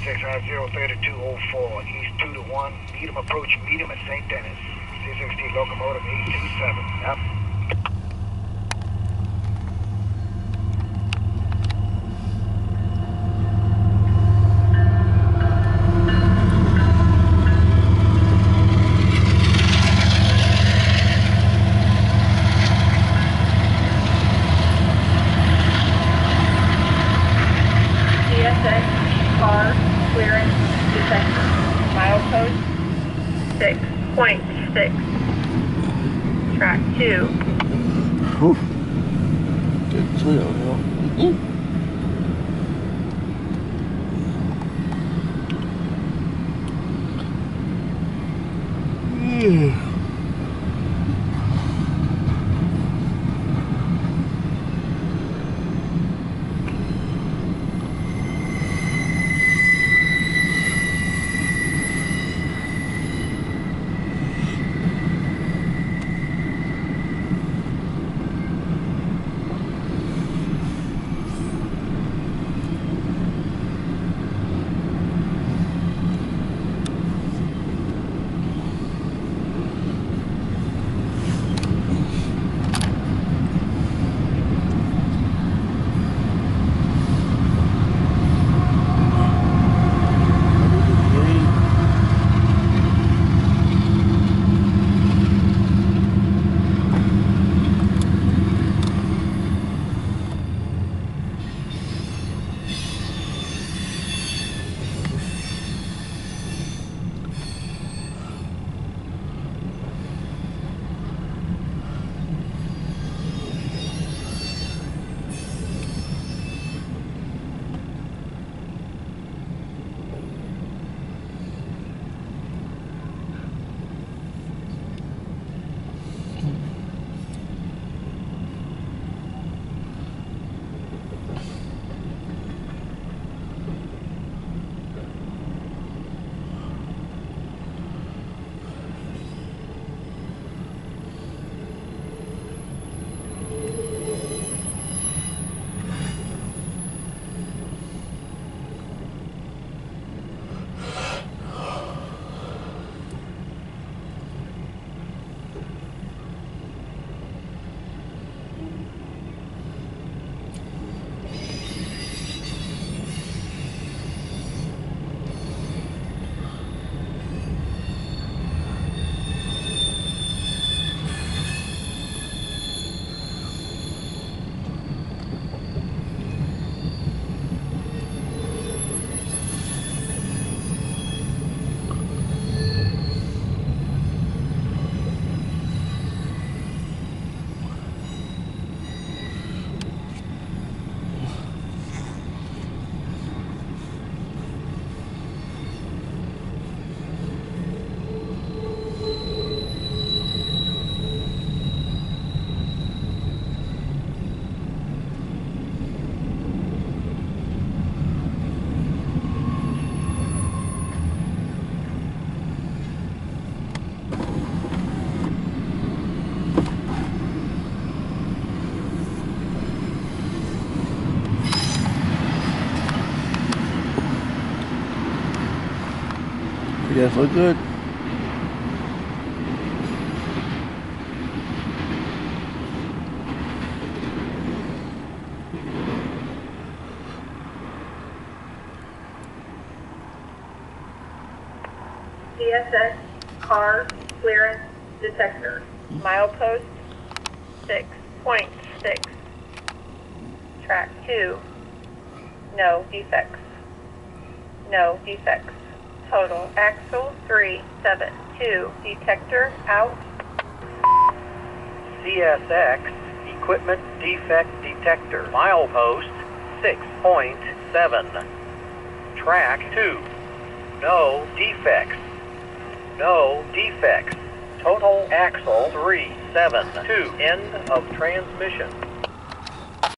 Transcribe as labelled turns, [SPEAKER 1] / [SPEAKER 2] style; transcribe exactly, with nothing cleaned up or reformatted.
[SPEAKER 1] S X I zero three two oh four, east two to one, medium approach, medium at Saint Denis. C six T locomotive eight two seven. Yep.
[SPEAKER 2] C S X car clearance detector. Milepost six point six. Track two.
[SPEAKER 3] Whew. Good trail, you Yeah. You guys look good.
[SPEAKER 2] C S X car clearance detector. Milepost six point six. Track two. No defects. No defects. Total axle three seven two. Detector out.
[SPEAKER 4] C S X equipment defect detector. Milepost six point seven. Track two. No defects. No defects. Total axle three seven two. End of transmission.